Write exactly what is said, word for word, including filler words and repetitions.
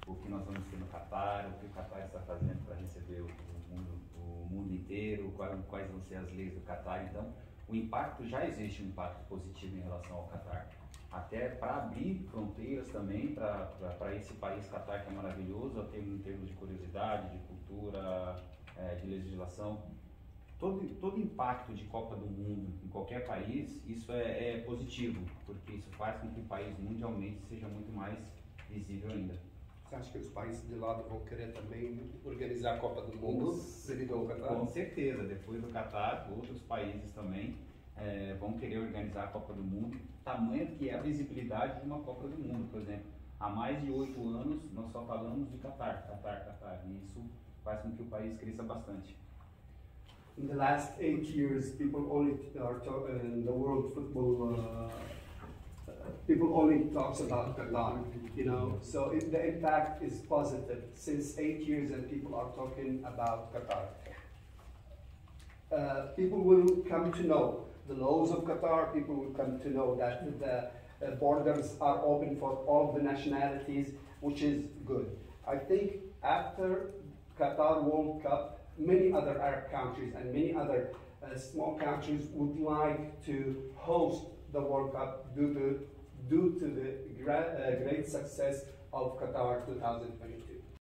o que nós vamos ter no Qatar, o que o Qatar está fazendo para receber o, o, mundo, o mundo inteiro, quais, quais vão ser as leis do Qatar. Então, o impacto, já existe um impacto positivo em relação ao Qatar. Até para abrir fronteiras também para esse país Qatar, que é maravilhoso, até em termos de curiosidade, de cultura, é, de legislação. Todo, todo impacto de Copa do Mundo em qualquer país, isso é, é positivo, porque isso faz com que o país mundialmente seja muito mais visível ainda. Você acha que os países de lado vão querer também organizar a Copa do Mundo devido ao Qatar? Com certeza, depois do Qatar, outros países também é, vão querer organizar a Copa do Mundo, tamanho que é a visibilidade de uma Copa do Mundo. Por exemplo, há mais de oito anos nós só falamos de Qatar, Qatar, Qatar, e isso faz com que o país cresça bastante. In the last eight years, people only are talking in the world football. Uh, people only talks about Qatar, you know. So it, the impact is positive since eight years, and people are talking about Qatar. Uh, people will come to know the laws of Qatar. People will come to know that the uh, borders are open for all of the nationalities, which is good. I think after Qatar World Cup, many other Arab countries and many other uh, small countries would like to host the World Cup due to, due to the gra uh, great success of Qatar twenty twenty-two.